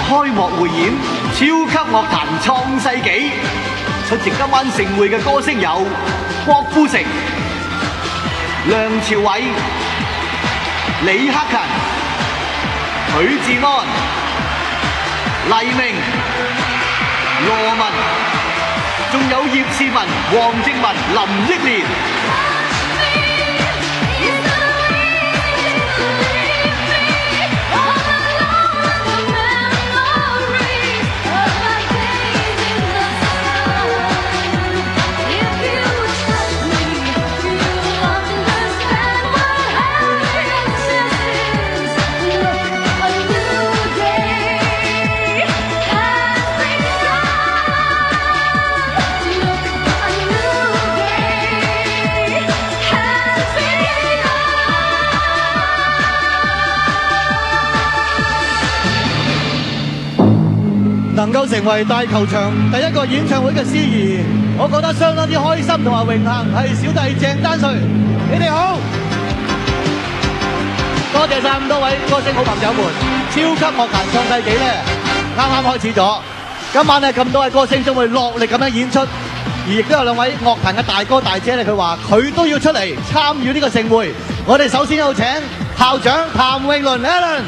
開幕匯演超級樂壇創世紀，出席今晚盛會嘅歌星有郭富城、梁朝偉、李克勤、許志安、黎明、羅文，仲有葉倩文、黃靜雯、林憶蓮。 能夠成為大球場第一個演唱會嘅司儀，我覺得相當之開心同埋榮幸。係小弟鄭丹瑞，你哋好，多謝晒咁多位歌星好朋友們。超級樂壇創世紀咧，啱啱開始咗，今晚咧咁多位歌星將會落力咁樣演出，而亦都有兩位樂壇嘅大哥大姐咧，佢話佢都要出嚟參與呢個盛會。我哋首先有請校長譚詠麟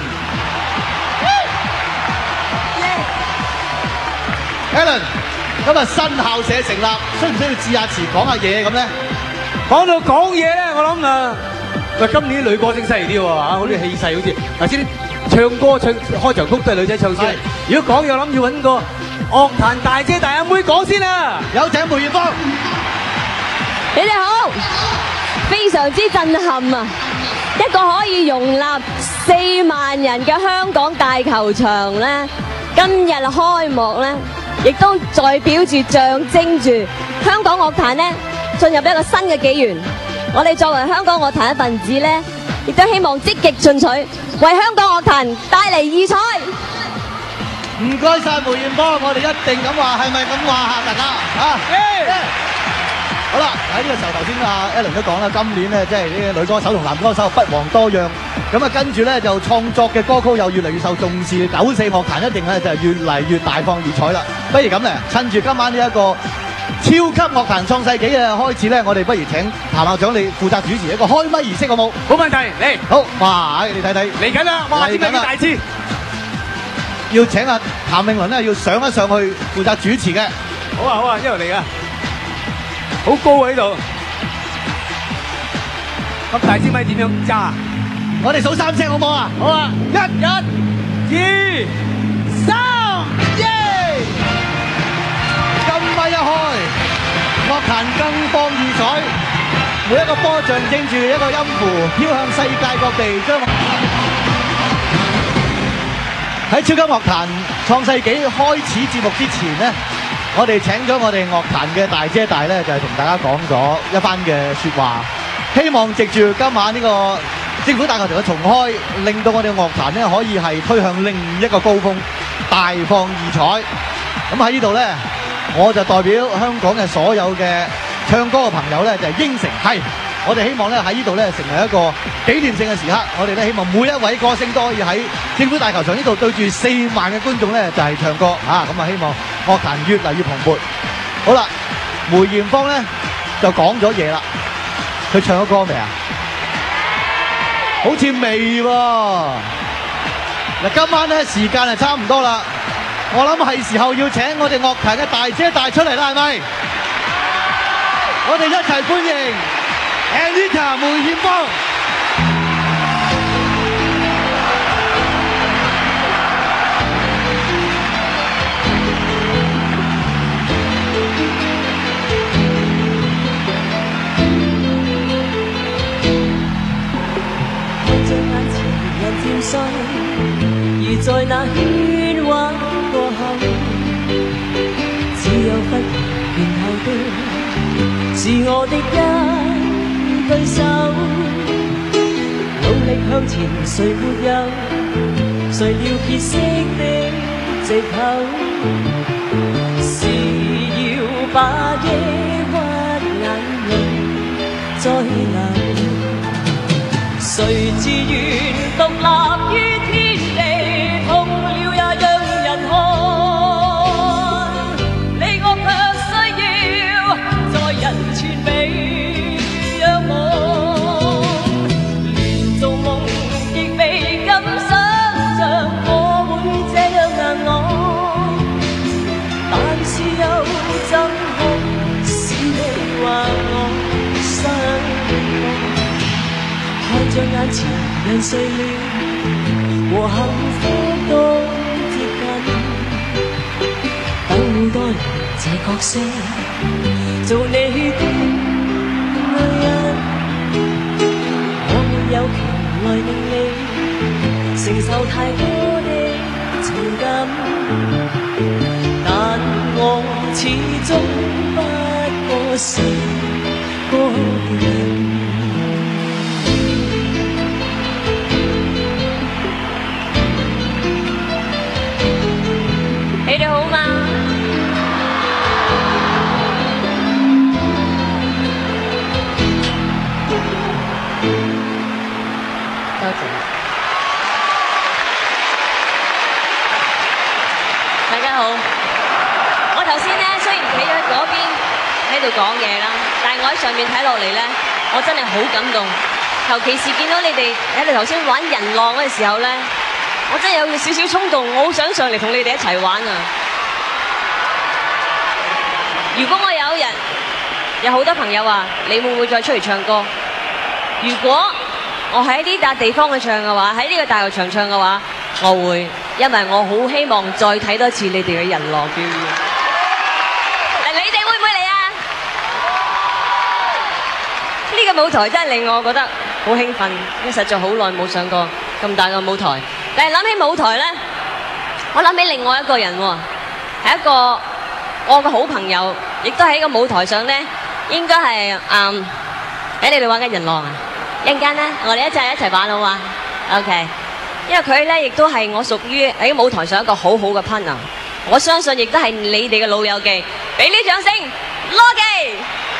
Alan。Alan， 今日新校舍成立，需唔需要致下詞講下嘢咁咧？ 講到講嘢咧，我諗喂，今年女歌星犀利啲喎嚇，好似氣勢好似頭先唱歌唱開場曲都係女仔唱先。如果講嘢，我諗要揾個樂壇大姐大阿妹講先啊！ 有請梅艷芳。 你哋好，非常之震撼啊！一個可以容納4萬人嘅香港大球場咧，今日開幕咧。亦都代表住、象徵住香港樂壇咧進入一個新嘅紀元。我哋作為香港樂壇一份子咧，亦都希望積極進取，為香港樂壇帶嚟異彩。 唔該晒梅艷芳，我哋一定咁話，係咪咁話大家啊？好啦，喺呢個時候頭先阿 Alan 都講啦，今年咧即係呢個女歌手同男歌手不遑多讓，咁啊跟住咧就創作嘅歌曲又越嚟越受重視，94樂壇一定咧就係越嚟越大放異彩啦。不如咁咧，趁住今晚呢一個超級樂壇創世紀嘅開始咧，我哋不如請譚校長你負責主持一個開咪儀式好冇？ 冇問題，嚟。 好，哇！你睇睇嚟緊啦，哇！點解咁大支？要請阿譚詠麟咧要上一上去負責主持嘅。 好啊好啊，一路嚟啊！好高喺度，咁大支咪點樣揸？ 我哋數3聲好唔好啊？好啊！1、2、3，耶！金咪一開，樂壇更放異彩，每一個波象徵住一個音符，飄向世界各地。將喺超級樂壇創世紀開始節目之前呢，我哋請咗我哋樂壇嘅大姐大咧，就係同大家講咗一番嘅説話，希望藉住今晚呢個政府大球場嘅重開，令到我哋樂壇咧可以係推向另一個高峰，大放異彩。咁喺呢度咧，我就代表香港嘅所有嘅唱歌嘅朋友咧，就係應承係。我哋希望咧喺呢度咧成為一個紀念性嘅時刻，我哋咧希望每一位歌星都可以喺政府大球場呢度對住4萬嘅觀眾咧就係唱歌啊！咁啊希望樂壇越嚟越蓬勃。好啦，梅艷芳咧就講咗嘢啦，佢唱咗歌未啊？好似未喎。嗱，今晚咧時間係差唔多啦，我諗係時候要請我哋樂壇嘅大姐大出嚟啦，係咪？我哋一齊歡迎Anita 梅艷芳。 看着眼前人漸碎，而在那喧嘩過後，只有忽然後的是我的一對手，努力向前，誰沒有？誰料結識的藉口，是要把抑鬱眼淚再流。誰自願獨立於天地，痛了也讓人眼前人睡了，和幸福都接近。等待這角色，做你的女人，我沒有權來令你承受太多的情感，但我始終不過是個人。 你哋好嗎？多謝。大家好，我頭先咧雖然企喺嗰邊喺度講嘢啦，但係我喺上面睇落嚟咧，我真係好感動。尤其是見到你哋喺度頭先玩人浪嘅時候咧，我真係有少少衝動，我好想上嚟同你哋一齊玩啊！如果我有一日有好多朋友話，你會唔會再出嚟唱歌？如果我喺呢笪地方去唱嘅話，喺呢個大球場唱嘅話，我會，因為我好希望再睇多次你哋嘅人浪表演。你哋會唔會嚟啊？呢個舞台真係令我覺得好興奮，因為實在好耐冇上過咁大個舞台。但係諗起舞台咧，我諗起另外一個人喎，係一個我嘅好朋友，亦都喺個舞台上咧，應該係喺你哋玩緊人浪啊！一陣間咧，我哋一齊玩好嘛 ？OK， 因為佢咧亦都係我屬於喺舞台上一個好好嘅 partner， 我相信亦都係你哋嘅老友記，俾啲掌聲，羅記。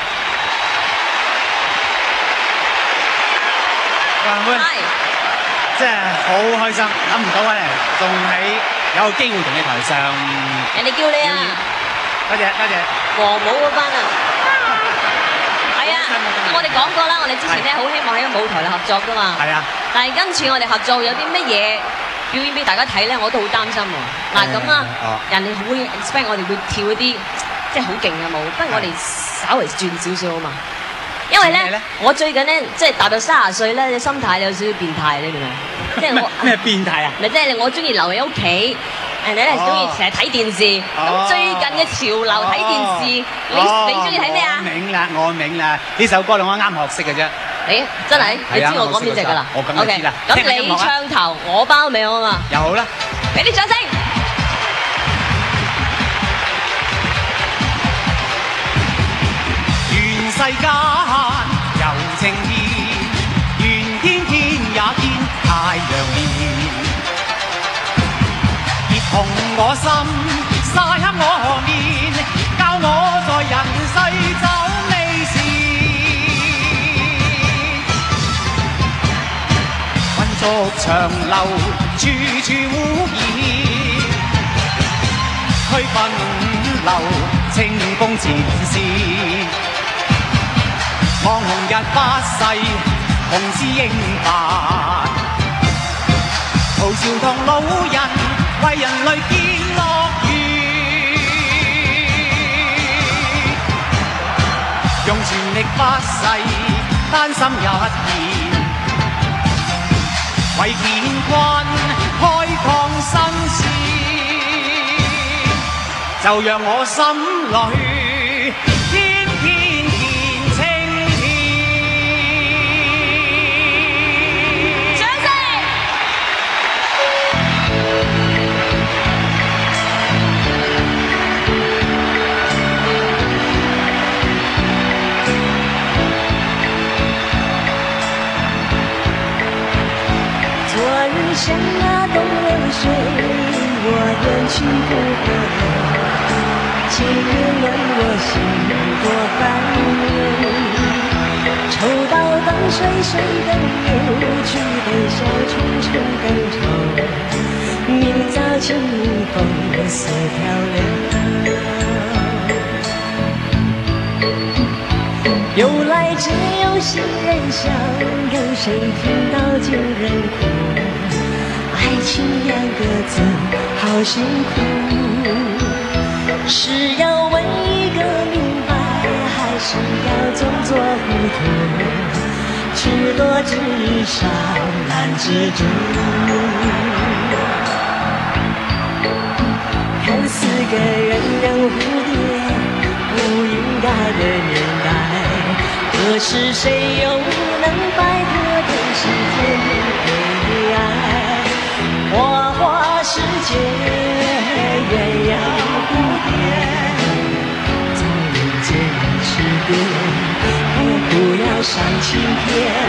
即係好開心，諗唔到咧，仲喺有個機會同你台上。 人哋叫你啊！ 多謝多謝。 黃帽嗰班啊！係啊，我哋講過啦，我哋之前咧好希望喺個舞台嚟合作噶嘛。係啊。但係今次我哋合作有啲乜嘢表演俾大家睇咧，我都好擔心喎。嗱咁啊，人哋會 expect 我哋會跳一啲即係好勁嘅舞，不如我哋稍微轉少少啊嘛。因為咧，我最近咧即係踏入30歲咧，心態有少少變態，你明唔明？即係我咩變態啊？ 咪即係我中意留喺屋企，人哋咧中意成日睇電視。咁最近嘅潮流睇電視，你中意睇咩啊？ 我明啦，呢首歌我啱學識嘅啫。 誒，真係？你知我講邊隻㗎啦？ 我咁就知啦。 咁你唱頭，我包尾好嘛？ 又好啦， 俾啲掌聲。 全世間有情意，願天天也見太陽面，熱紅我心，曬黑我面，教我在人世走未時，混濁長流，處處污染，區分流，清風前事。望紅日發誓，紅絲英發，豪潮同老人為人類建樂園，用全力發誓，丹心一片，為乾坤開創新事，就讓我心裏天天見青天。 掌聲！ 昨日像那东流水，我远去不回。今日问我心多烦忧，抽刀等水，水等流，去悲笑重重更愁。明早清风似漂流，由来只有新人笑，有谁听到旧人哭？爱情两个字好辛苦，是要问一个明白，还是要装作糊涂？知朵之上蓝蜘蛛。看似个鸳鸯蝴蝶不应该的年代，可是谁又能摆脱人世间的悲哀？花花世界鸳鸯蝴蝶，在人间世间不要上青天。